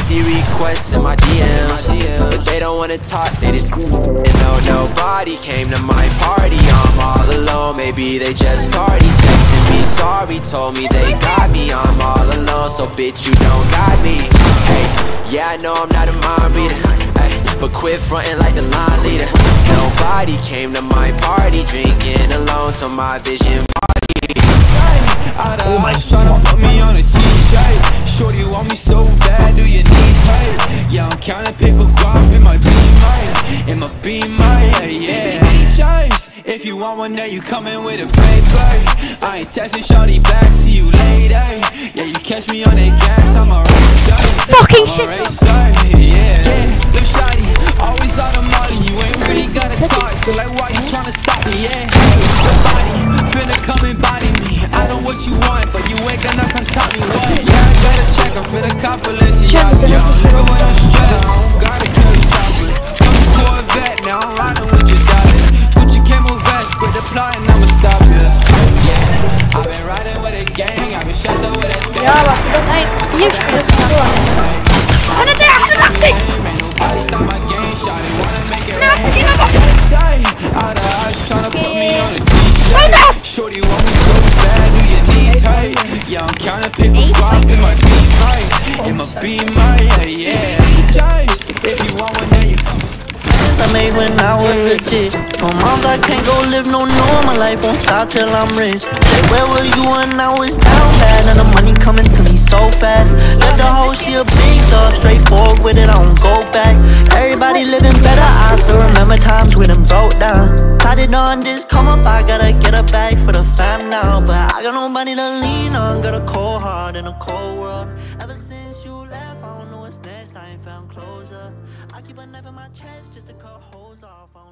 50 requests in my DMs, but they don't wanna talk, they just and no, nobody came to my party. I'm all alone, maybe they just tardy. Texting me sorry, told me they got me. I'm all alone, so bitch you don't got me. Hey, yeah I know I'm not a mind reader, hey, but quit frontin' like the line leader. Nobody came to my party, drinking alone till my vision party. Oh my, tryna put me on a t-shirt. Shorty want me so bad, do your knees hurt? Yeah, I'm counting paper guap in my beamer, in my beamer, yeah. Choice, if you want one, then you coming with a paper. I ain't texting shorty back, see you later. Yeah, you catch me on that gas, I'm a racer. Fucking shit. Yeah, look shawty, always on the money. You ain't really gotta talk, so like why you tryna stop me? Yeah, your body finna come and body me. I know what you want, but you ain't gonna come top me. What? Yeah, I gotta check, I'm finna compliment you. Yeah, I'm living with no stress. Gotta kill the choppers. Come to a vet, now I'm riding with your daughter. Put your camo vest, quit applying, I'ma stop you. Yeah, I've been riding with a gang, I've been shut up with a gang. Ya bak bir de hayır. Niye şurası var? O ne de galactus? Ne yaptın yine bak? Shorty want me so bad, do your knees hurt? Yeah, I'm counting paper guap in my beamer, yeah. Choice, if you want one, then you come. I made when I was a kid. For moms I can't go live no normal life, won't stop till I'm rich. Say where were you when I was down bad? And the money coming to me so fast. Let the whole shit big up, straightforward with it, I don't go back. Everybody living better, I still remember times when them broke down. Tried it on this come up, I gotta get a bag for the fam now. But I got nobody to lean on, got a cold heart in a cold world. Ever since you left, I don't know what's next, I ain't found closure. I keep a knife in my chest just to cut holes off.